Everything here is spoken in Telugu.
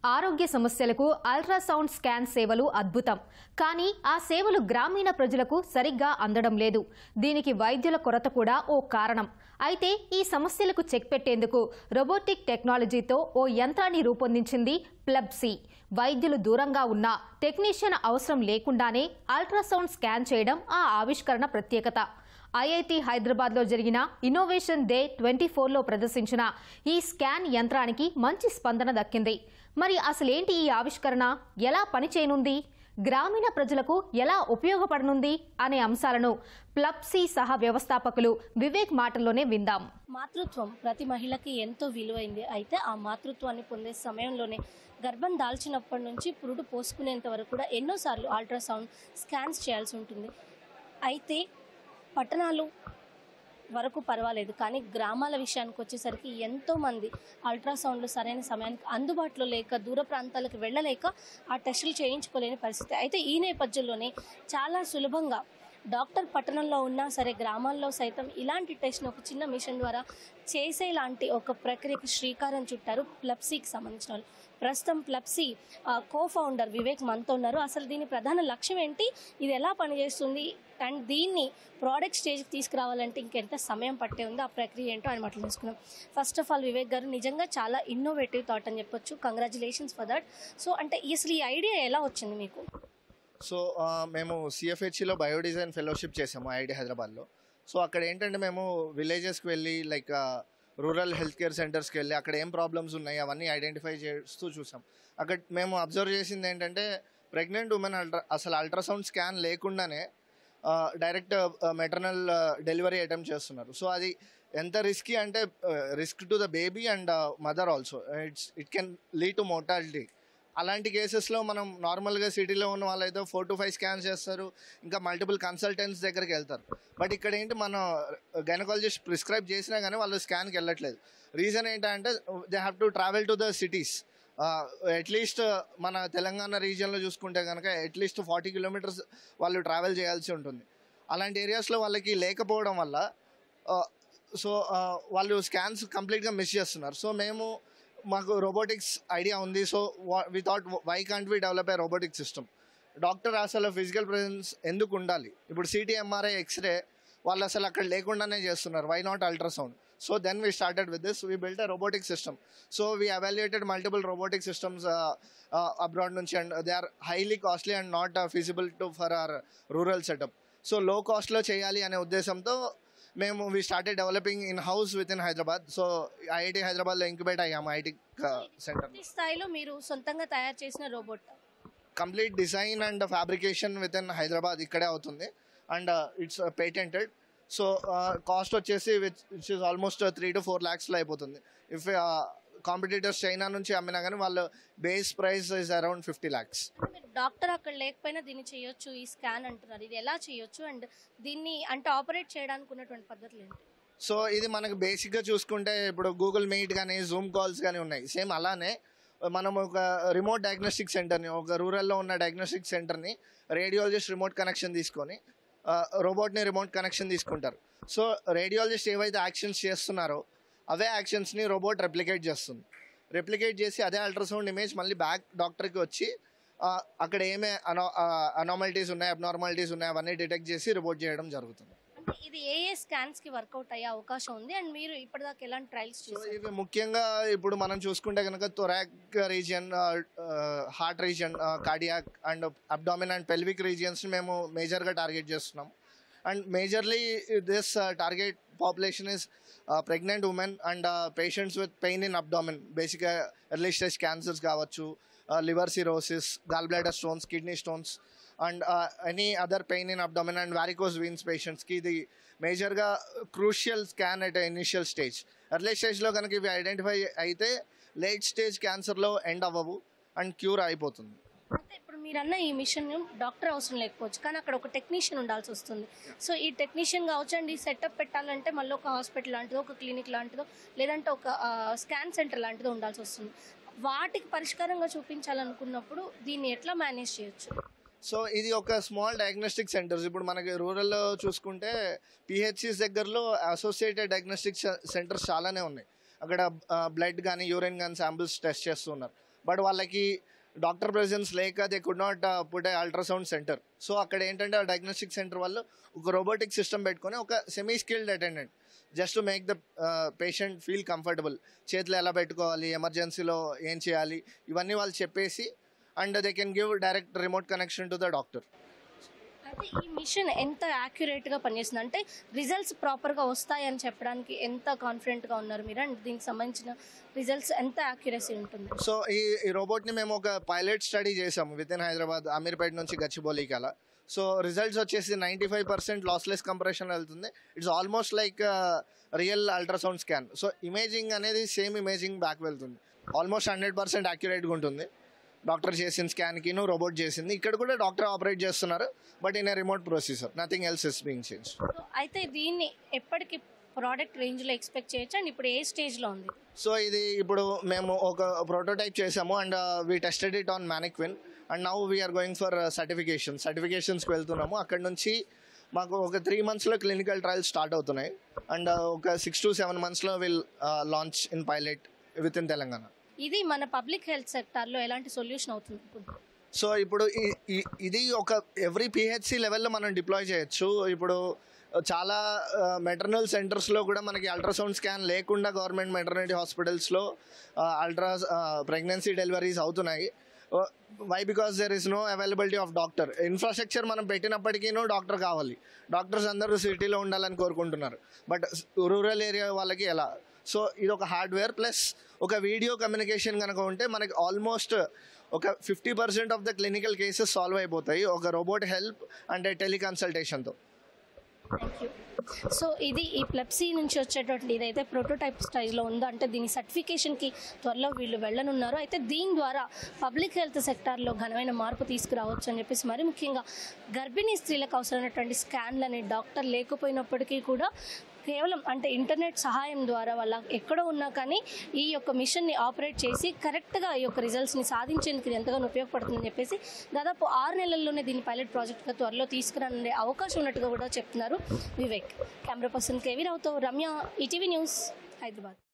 ఆరోగ్య సమస్యలకు అల్ట్రాసౌండ్ స్కాన్ సేవలు అద్భుతం. కానీ ఆ సేవలు గ్రామీణ ప్రజలకు సరిగ్గా అందడం లేదు. దీనికి వైద్యుల కొరత కూడా ఓ కారణం. అయితే ఈ సమస్యలకు చెక్ పెట్టేందుకు రోబోటిక్ టెక్నాలజీతో ఓ యంత్రాన్ని రూపొందించింది ప్లబ్సీ. వైద్యులు దూరంగా ఉన్న టెక్నీషియన్ అవసరం లేకుండానే అల్ట్రాసౌండ్ స్కాన్ చేయడం ఆ ఆవిష్కరణ ప్రత్యేకత. ఐఐటి హైదరాబాద్లో జరిగిన ఇన్నోవేషన్ డే 24లో ప్రదర్శించిన ఈ స్కాన్ యంత్రానికి మంచి స్పందన దక్కింది. మరి అసలేంటి ఈ ఆవిష్కరణ, ఎలా పనిచేయనుంది, గ్రామీణ ప్రజలకు ఎలా ఉపయోగపడనుంది అనే అంశాలను ప్లబ్సీ సహా వ్యవస్థాపకులు వివేక్ మాటల్లోనే విందాం. మాతృత్వం ప్రతి మహిళకి ఎంతో విలువైంది. అయితే ఆ మాతృత్వాన్ని పొందే సమయంలోనే గర్భం దాల్చినప్పటి నుంచి పురుడు పోసుకునేంత వరకు కూడా ఎన్నోసార్లు అల్ట్రాసౌండ్ స్కాన్స్ చేయాల్సి ఉంటుంది. అయితే పట్టణాలు వరకు పర్వాలేదు, కానీ గ్రామాల విషయానికి వచ్చేసరికి ఎంతోమంది అల్ట్రాసౌండ్లు సరైన సమయానికి అందుబాటులో లేక దూర ప్రాంతాలకు వెళ్ళలేక ఆ టెస్టులు చేయించుకోలేని పరిస్థితి. అయితే ఈ నేపథ్యంలోనే చాలా సులభంగా డాక్టర్ పట్టణంలో ఉన్నా సరే గ్రామాల్లో సైతం ఇలాంటి టెస్ట్ను ఒక చిన్న మిషన్ ద్వారా చేసేలాంటి ఒక ప్రక్రియకి శ్రీకారం చుట్టారు ప్లబ్సీకి సంబంధించిన వాళ్ళు. ప్రస్తుతం ప్లబ్సీ కో-ఫౌండర్ వివేక్ మనతో ఉన్నారు. అసలు దీని ప్రధాన లక్ష్యం ఏంటి, ఇది ఎలా పనిచేస్తుంది, అండ్ దీన్ని ప్రోడక్ట్ స్టేజ్కి తీసుకురావాలంటే ఇంకెంత సమయం పట్టే ఉందో ఆ ప్రక్రియ ఏంటో ఆయన మాటలు తెలుసుకున్నాం. ఫస్ట్ ఆఫ్ ఆల్ వివేక్ గారు, నిజంగా చాలా ఇన్నోవేటివ్ థాట్ అని చెప్పొచ్చు. Congratulations for that. సో అంటే అసలు ఈ ఐడియా ఎలా వచ్చింది మీకు? సో మేము సిఎఫ్హెచ్లో బయోడిజైన్ ఫెలోషిప్ చేసాము ఐఐటి హైదరాబాద్లో. సో అక్కడ ఏంటంటే మేము విలేజెస్కి వెళ్ళి లైక్ రూరల్ హెల్త్ కేర్ సెంటర్స్కి వెళ్ళి అక్కడ ఏం ప్రాబ్లమ్స్ ఉన్నాయి అవన్నీ ఐడెంటిఫై చేస్తూ చూసాం. అక్కడ మేము అబ్జర్వ్ చేసింది ఏంటంటే ప్రెగ్నెంట్ ఉమెన్ అసలు అల్ట్రాసౌండ్ స్కాన్ లేకుండానే డైరెక్ట్ మెటర్నల్ డెలివరీ అటెంప్ట్ చేస్తున్నారు. సో అది ఎంత రిస్కీ అంటే risk to the baby and mother also. It can lead to mortality. అలాంటి కేసెస్లో మనం నార్మల్గా సిటీలో ఉన్న వాళ్ళైతే 4 to 5 స్కాన్స్ చేస్తారు, ఇంకా మల్టిపుల్ కన్సల్టెంట్స్ దగ్గరికి వెళ్తారు. బట్ ఇక్కడ ఏంటి, మనం గైనకాలజిస్ట్ ప్రిస్క్రైబ్ చేసినా కానీ వాళ్ళు స్కాన్కి వెళ్ళట్లేదు. రీజన్ ఏంటంటే they have to travel to the cities. At least మన తెలంగాణ రీజియన్లో చూసుకుంటే కనుక అట్లీస్ట్ 40 kilometers వాళ్ళు ట్రావెల్ చేయాల్సి ఉంటుంది. అలాంటి ఏరియాస్లో వాళ్ళకి లేకపోవడం వల్ల సో వాళ్ళు స్కాన్స్ కంప్లీట్గా మిస్ చేస్తున్నారు. సో మాకు రోబోటిక్స్ ఐడియా ఉంది. So we thought why can't we develop a robotic system. Doctor అసలు ఫిజికల్ ప్రెజెన్స్ ఎందుకు ఉండాలి? ఇప్పుడు సిటీ, ఎంఆర్ఐ, ఎక్స్రే వాళ్ళు అసలు అక్కడ లేకుండానే చేస్తున్నారు. Why not ultrasound? So then we started with this. We built a robotic system. So we evaluated multiple robotic systems abroad నుంచి, and they are highly costly and not feasible for our rural setup. So low కాస్ట్లో చేయాలి అనే ఉద్దేశంతో we started developing in-house within Hyderabad. So IIT హైదరాబాద్లో ఇంక్యుబేట్ అయ్యాము ఐఐటి సెంటర్. ఈ స్థాయిలో మీరు సొంతంగా తయారు చేసిన robot? Complete design and fabrication within Hyderabad ఇక్కడే అవుతుంది, and it's patented. So cost వచ్చేసి విచ్ ఇస్ ఆల్మోస్ట్ 3 to 4 lakhsలో అయిపోతుంది. ఇఫ్ కాంపిటీటర్స్ చైనా నుంచి అమ్మినా కానీ వాళ్ళ base price is around 50 lakhs. Doctor అక్కడ లేకపోయినా దీన్ని చేయొచ్చు, ఈ స్కాన్ అంటున్నారు, ఇది ఎలా చేయొచ్చు అండ్ దీన్ని అంటే ఆపరేట్ చేయడానికి ఉన్నటువంటి పద్ధతులు ఏంటి? సో ఇది మనకు బేసిక్గా చూసుకుంటే ఇప్పుడు గూగుల్ మీట్ కానీ జూమ్ కాల్స్ కానీ ఉన్నాయి. సేమ్ అలానే మనం ఒక రిమోట్ డయాగ్నోస్టిక్ సెంటర్ని, ఒక రూరల్లో ఉన్న డయాగ్నోస్టిక్ సెంటర్ని రేడియాలజిస్ట్ రిమోట్ కనెక్షన్ తీసుకొని రోబోట్ని రిమోట్ కనెక్షన్ తీసుకుంటారు. సో రేడియాలజిస్ట్ ఏవైతే యాక్షన్స్ చేస్తున్నారో అవే యాక్షన్స్ని రోబోట్ రెప్లికేట్ చేస్తుంది. రెప్లికేట్ చేసి అదే అల్ట్రాసౌండ్ ఇమేజ్ మళ్ళీ బ్యాక్ డాక్టర్కి వచ్చి అక్కడ ఏమే అనామాలిటీస్ ఉన్నాయి, అబ్నార్మాలిటీస్ ఉన్నాయి అవన్నీ డిటెక్ట్ చేసి రిపోర్ట్ చేయడం జరుగుతుంది. అంటే ఇది ఏ స్కాన్స్కి వర్కౌట్ అయ్యే అవకాశం ఉంది అండ్ మీరు ఇప్పటిదాకా ఎలాంటి ట్రయల్స్ చేశారు? ఇవి ముఖ్యంగా ఇప్పుడు మనం చూసుకుంటే కనుక thorax region, heart region, cardiac and abdomen and pelvic రీజియన్స్ని మేము మేజర్గా టార్గెట్ చేస్తున్నాం. And majorly this target population is pregnant women and patients with pain in abdomen. బేసిక్గా ఎర్లీ స్టేజ్ క్యాన్సర్స్ కావచ్చు, liver cirrhosis, gallbladder stones, kidney stones, and any other pain in abdomen and varicose veins patients ki the major ga crucial scan at a initial stage. Early stage lo ganaki ivi identify aithe late stage cancer lo end avvavu and cure అయిపోతుంది. అయితే ఇప్పుడు మీరన్న ఈ మిషన్ డాక్టర్ అవసరం లేకపోవచ్చు, కానీ అక్కడ ఒక టెక్నీషియన్ ఉండాల్సి వస్తుంది. సో ఈ టెక్నీషియన్ కావచ్చు అండ్ ఈ సెటప్ పెట్టాలంటే మళ్ళీ ఒక హాస్పిటల్ లాంటిదో, ఒక క్లినిక్ లాంటిదో, లేదంటే ఒక స్కాన్ సెంటర్ లాంటిదో ఉండాల్సి వస్తుంది. వాటికి పరిష్కారంగా చూపించాలనుకున్నప్పుడు దీన్ని ఎట్లా మేనేజ్ చేయొచ్చు? సో ఇది ఒక స్మాల్ డయాగ్నోస్టిక్ సెంటర్స్. ఇప్పుడు మనకి రూరల్లో చూసుకుంటే పిహెచ్సిస్ దగ్గరలో అసోసియేటెడ్ డయాగ్నోస్టిక్ సెంటర్స్ చాలానే ఉన్నాయి. అక్కడ బ్లడ్ కానీ యూరిన్ కానీ శాంపిల్స్ టెస్ట్ చేస్తున్నారు. బట్ వాళ్ళకి డాక్టర్ ప్రెజెన్స్ లేక they could not put a ultrasound centre. So అక్కడ ఏంటంటే ఆ డయాగ్నోస్టిక్ సెంటర్ వాళ్ళు ఒక రోబోటిక్ సిస్టమ్ పెట్టుకొని ఒక semi skilled attendant just to make the patient feel comfortable, చేతులు ఎలా పెట్టుకోవాలి, ఎమర్జెన్సీలో ఏం చేయాలి, ఇవన్నీ వాళ్ళు చెప్పేసి and they can give direct remote connection to the doctor. అయితే ఈ మిషన్ ఎంత యాక్యురేట్గా పనిచేస్తుంది, అంటే రిజల్ట్స్ ప్రాపర్గా వస్తాయని చెప్పడానికి ఎంత కాన్ఫిడెంట్గా ఉన్నారు మీరు, అండ్ దీనికి సంబంధించిన రిజల్ట్స్ ఎంత యాక్యురసీ ఉంటుంది? సో ఈ రోబోట్ని మేము ఒక పైలట్ స్టడీ చేసాము విత్ ఇన్ హైదరాబాద్, అమీర్పేట నుంచి గచ్చిబౌలికి అలా. సో రిజల్ట్స్ వచ్చేసి 95% లాస్లెస్ కంప్రెషన్ వెళ్తుంది. It's almost like real ultrasound scan. So imaging అనేది సేమ్ ఇమేజింగ్ బ్యాక్ వెళ్తుంది. ఆల్మోస్ట్ 100% యాక్యురేట్గా ఉంటుంది. డాక్టర్ చేసిన స్కాన్కిను రోబోట్ చేసింది. ఇక్కడ కూడా డాక్టర్ ఆపరేట్ చేస్తున్నారు, but in a remote procedure, nothing else is being change. అయితే దీన్ని ఎప్పటికి ప్రోడక్ట్ రేంజ్లో ఎక్స్పెక్ట్ చేయొచ్చు, అండ్ ఇప్పుడు ఏ స్టేజ్లో ఉంది? సో ఇది ఇప్పుడు మేము ఒక ప్రోటోటైప్ చేసాము and we tested it on mannequin and now we're going for సర్టిఫికేషన్స్కి వెళ్తున్నాము. అక్కడ నుంచి మాకు ఒక 3 monthsలో క్లినికల్ ట్రయల్స్ స్టార్ట్ అవుతున్నాయి అండ్ ఒక 6 to 7 monthsలో will launch in pilot within Telangana. ఇది మన పబ్లిక్ హెల్త్ సెక్టార్లో ఎలాంటి సొల్యూషన్ అవుతుంది? సో ఇప్పుడు ఇది ఒక ఎవ్రీ పిహెచ్సి లెవెల్లో మనం డిప్లాయ్ చేయొచ్చు. ఇప్పుడు చాలా మెటర్నల్ సెంటర్స్లో కూడా మనకి అల్ట్రాసౌండ్ స్కాన్ లేకుండా గవర్నమెంట్ మెటర్నిటీ హాస్పిటల్స్లో ప్రెగ్నెన్సీ డెలివరీస్ అవుతున్నాయి. Why? Because there is no availability of doctor. Infrastructure మనం పెట్టినప్పటికీ డాక్టర్ కావాలి. డాక్టర్స్ అందరూ సిటీలో ఉండాలని కోరుకుంటున్నారు, బట్ రూరల్ ఏరియా వాళ్ళకి ఎలా? సో ఇది ఒక హార్డ్వేర్ ప్లస్ ఒక వీడియో కమ్యూనికేషన్ కనుక ఉంటే మనకి ఆల్మోస్ట్ ఒక 50% of the clinical cases solve అయిపోతాయి ఒక రోబోట్ హెల్ప్ అంటే టెలికన్సల్టేషన్తో. Thank you. సో ఇది ఈ ప్లెప్సీ నుంచి వచ్చేటువంటి ఇదైతే ప్రోటోటైప్ స్టైల్లో ఉందో, అంటే దీని సర్టిఫికేషన్కి త్వరలో వీళ్ళు వెళ్ళనున్నారు. అయితే దీని ద్వారా పబ్లిక్ హెల్త్ సెక్టార్లో ఘనమైన మార్పు తీసుకురావచ్చు అని చెప్పేసి, మరి ముఖ్యంగా గర్భిణీ స్త్రీలకు అవసరమైనటువంటి స్కాన్లని డాక్టర్ లేకపోయినప్పటికీ కూడా కేవలం అంటే ఇంటర్నెట్ సహాయం ద్వారా వాళ్ళ ఎక్కడో ఉన్నా కానీ ఈ యొక్క మిషన్ని ఆపరేట్ చేసి కరెక్ట్గా ఈ యొక్క రిజల్ట్స్ని సాధించేందుకు ఇది ఎంతగానో ఉపయోగపడుతుందని చెప్పేసి దాదాపు 6 నెలల్లోనే దీన్ని పైలట్ ప్రాజెక్ట్గా త్వరలో తీసుకురానుండే అవకాశం ఉన్నట్టుగా కూడా చెప్తున్నారు వివేక్. కెమెరా పర్సన్ కేవీ రావుతో రమ్య, ఈటీవీ న్యూస్, హైదరాబాద్.